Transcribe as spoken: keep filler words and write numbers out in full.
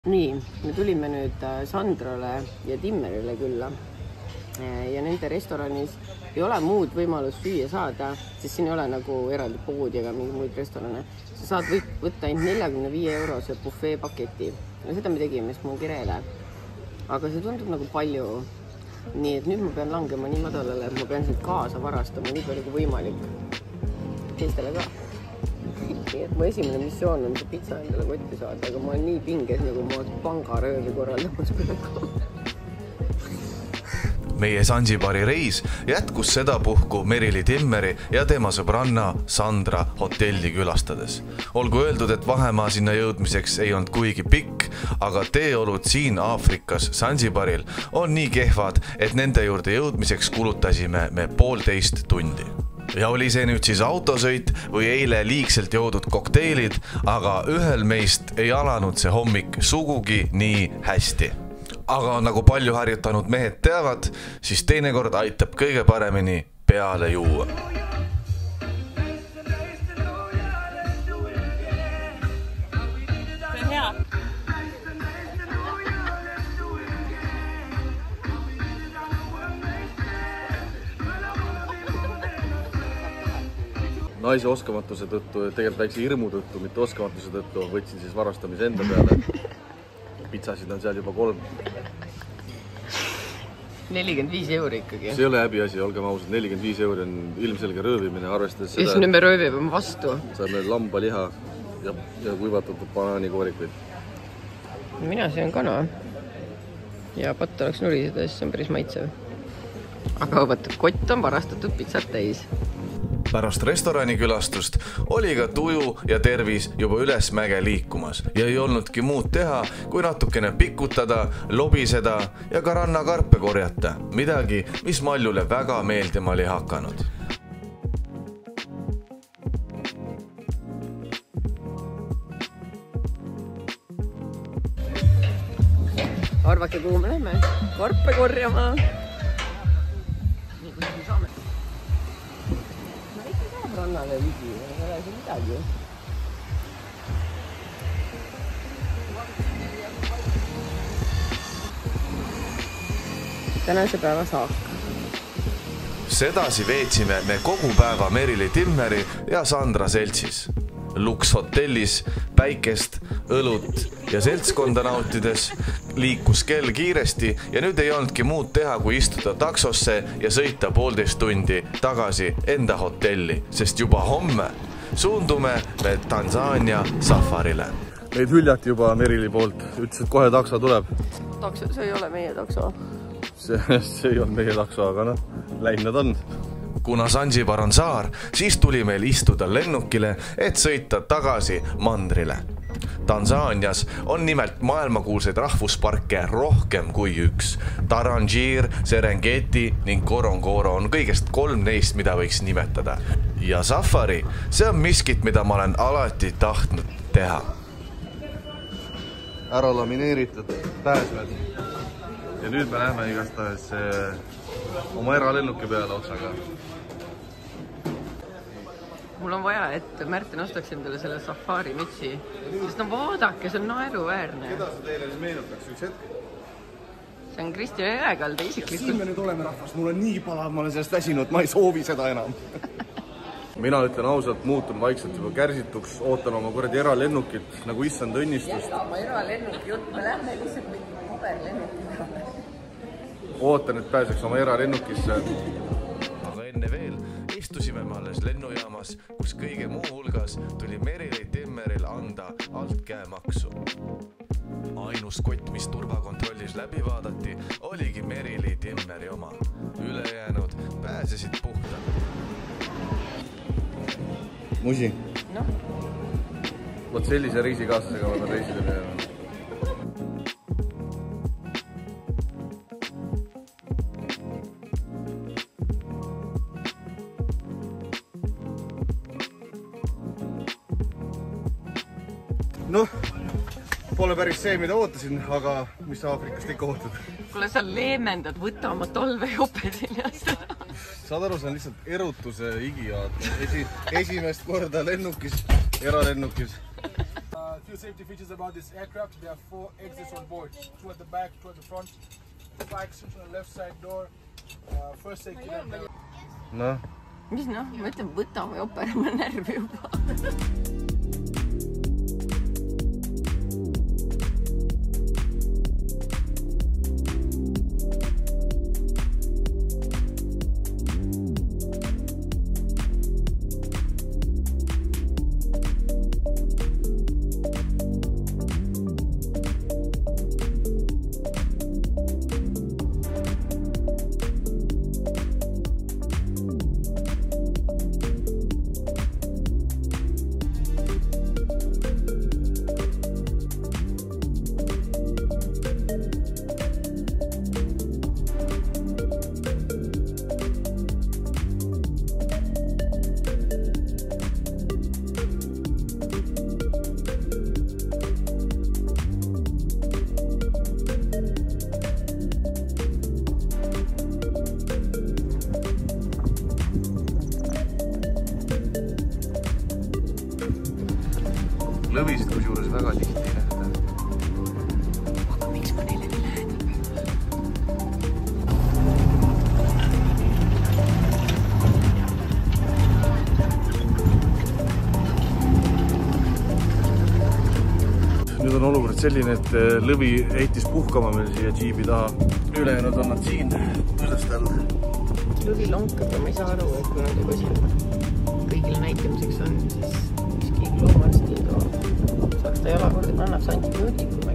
Nii, me tulime nüüd Sandrale ja Timmerile külla ja nende restoranis ei ole muud võimalust süüa saada, sest siin ei ole nagu eraldi poodi ega mingi muid restorane. Sa saad võtta ainult neljakümne viie eurose buffee paketi. Ja seda me tegime Smogireele. Aga see tundub nagu palju. Nii et nüüd ma pean langema nii madalale, et ma pean siit kaasa varastama nii palju kui võimalik. Teistele ka. Nii et mu esimene missioon on see pitsa endale kotti saada, aga ma olen nii pinges, nagu ma oleks pangaröövi korraldamas praegu. Meie Zanzibari reis jätkus sedapuhku Merili Timmeri ja tema sõbranna Sandra hotelli külastades. Olgu öeldud, et vahemaa sinna jõudmiseks ei olnud kuigi pikk, aga teeolud siin Aafrikas Zanzibaril on nii kehvad, et nende juurde jõudmiseks kulutasime me poolteist tundi. Ja oli see nüüd siis autosõit või eile liigselt joodud kokteilid, aga ühel meist ei alanud see hommik sugugi nii hästi. Aga nagu palju harjutanud mehed teavad, siis teinekord aitab kõige paremini peale juua. Naise oskamatuse tõttu, tegelikult väikse hirmu tõttu, mitte oskamatuse tõttu, võtsin siis varastamise enda peale. Pitsasid on seal juba kolm. nelikümmend viis euri ikkagi. See ei ole häbi asi, olgem ausad, nelikümmend viis euri on ilmselge röövimine, arvestades seda. Ja siis nüüd me röövime vastu. Saime lambaliha ja, ja kuivatatud banaanikoorikuid. Mina söön kana. Ja patt oleks nuriseda, siis on päris maitsev. Aga võtta, kott on varastatud pitsat täis. Pärast restorani külastust oli ka tuju ja tervis juba üles mäge liikumas ja ei olnudki muud teha, kui natukene pikutada, lobiseda ja ka rannakarpe korjata. Midagi, mis Maljule väga meeldima oli hakanud. Arvake, kuhu me lähme? Karpe korjama. Nii, kuidas me saame? Rannale ligi, ei ole see midagi. Tänase päeva saak. Sedasi veetsime me kogu päeva Merili Timmeri ja Sandra seltsis. Lux hotellis päikest, õlut ja seltskonda nautides liikus kell kiiresti ja nüüd ei olnudki muud teha, kui istuda taksosse ja sõita poolteist tundi tagasi enda hotelli, sest juba homme suundume me Tansaania safarile. Meid hüljati juba Merili poolt, ütles, et kohe takso tuleb. Takso, see ei ole meie takso. See, see ei olnud meie takso, aga noh, läinud nad on. Kuna Zanzibar on saar, siis tuli meil istuda lennukile, et sõita tagasi mandrile. Tansaanias on nimelt maailmakuulseid rahvusparke rohkem kui üks. Tarangir, Serengeti ning Ngorongoro on kõigest kolm neist, mida võiks nimetada. Ja safari, see on miskit, mida ma olen alati tahtnud teha. Ära lamineeritud pääsmed. Ja nüüd me läheme igastahes oma eralennuki peale otsaga. Mul on vaja, et Märten ostaks endale selle safari mütsi. Sest no vaadake, see on naeruväärne. Keda see teile siis meenutaks üks hetk? See on Kristjan Jõekalda isiklikult. Siin me nüüd oleme rahvas, mul on nii palav, ma olen sellest väsinud, ma ei soovi seda enam. Mina ütlen ausalt, muutun vaikselt juba kärsituks, ootan oma kuradi eralennukit, nagu issand õnnistust. Jätkama eralennuki jutt, me lähme lihtsalt mingi paberlennuki peale. Ootan, et pääseks oma eralennukisse. Aga enne veel istusime me alles lennujaamas, kus kõige muu hulgas tuli Merili Timmeril anda alt käemaksu. Ainus kott, mis turvakontrollis läbi vaadati, oligi Merili Timmeri oma. Ülejäänud pääsesid puhta. Musi. No. Võt sellise reisikaaslasega oleme reisile peale. Noh, pole päris see, mida ootasin, aga mis sa Aafrikast ikka ootad? Kuule, sa leemendad, võta oma tolvejope seljast. Saad aru, see on lihtsalt erutuse igiaat. Esi, esimest korda lennukis, eralennukis. few safety features about this aircraft. There are four exits on board. Two at the back, two at the front. Fire extinguisher on the left side door. Uh, first aid kit and noh, mis noh, ma ütlen, võtame ja operame närvi juba. lõvisid kusjuures väga tihti ei nähta. Aga miks ma neile nii lähedal pean? Nüüd on olukord selline, et lõvi heitis puhkama meil siia džiibi taha. Ülejäänud on nad siin põsest all. lõvi lonkab ja ma ei saa aru, et kui nad juba siin kõigile näitamiseks on, siis miski loomaarstiga saaks ta jalakorda, annab see antibiootikum